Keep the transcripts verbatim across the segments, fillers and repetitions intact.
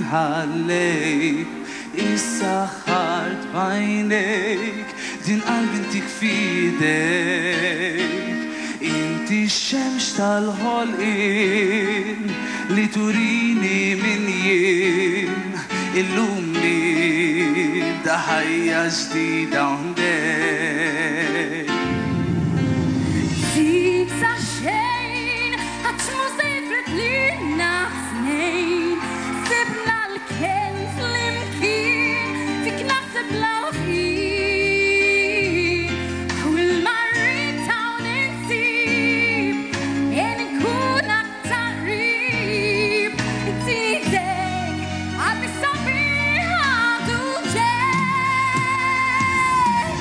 inħallejk, issa ħart b'għajnejk, din qalbi intik f'idejk. Inti x-xemx tal-ħolqien li turini min jien, illum li bda ħajja ġdida għandek. Sib sa xejn, ħadd mhu sejfret lilna snin, sibna l-kien flimkien, fik naħseb l-awħin. Kull ma rrid hawn insib, jien inkun aktar qrib, intidek qalbi sabiħ għadu ġej.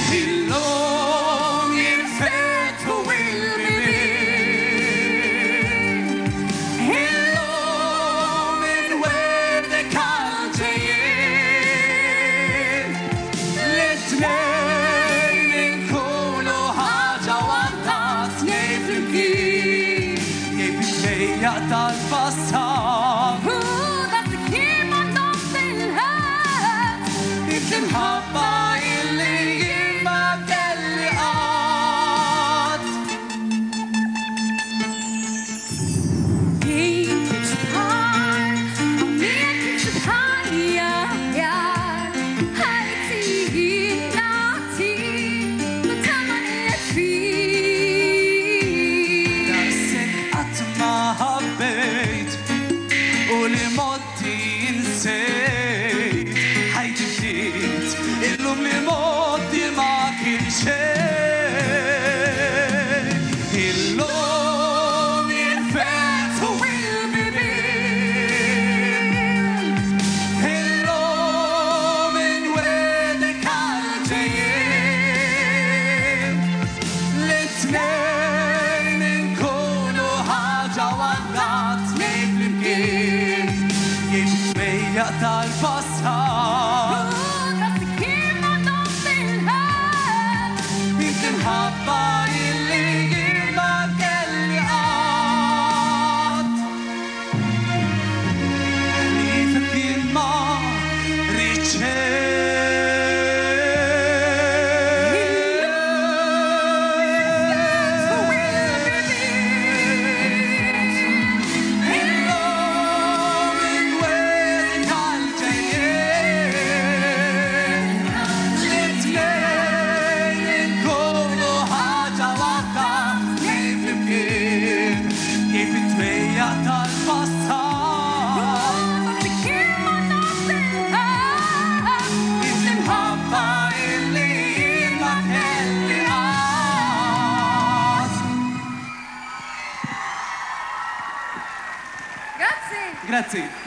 Illum jinfetħu il-bibien, illum minn wedek għal-ġejjien, l-itnejn inkunu ħaġa waħda tnejn flimkien, jgħid it-tmejja tal-passat, U dak li kien ma nofs il-ħadd, it-imħabba illi jien ma kelli qatt. jien kien xbħar, hawnhekk kien xbħar jaħjar, ħajti jien nagħti, ma tama qiegħed fih. Daqsek qatt ma ħabbejt u li motti insejt, ħajti bdiet illum li motti ma kien xejn. Illum jinfetħu il-bibien, illum minn wedek għal-ġejjien, l-itnejn inkunu ħaġa waħda tnejn flimkien, jgħid it-tmejja tal-passat, U dak li kien ma nofs il-ħadd, it-imħabba illi jien ma kelli qatt. Li flimkien ma tal-passat, dak li kien ma nofs il-ħadd. it-imħabba illi jien ma kelli qatt. Grazzi. Grazzi.